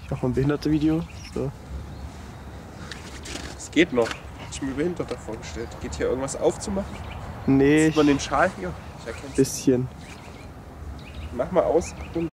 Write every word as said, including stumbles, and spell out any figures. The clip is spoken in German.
Noch ein Behinderte-Video. So. Es geht noch. Ich mir Behinderter vorgestellt. Geht hier irgendwas aufzumachen? Nee. Sieht man den Schal hier? Ich erkenne es. Bisschen. Mach mal aus.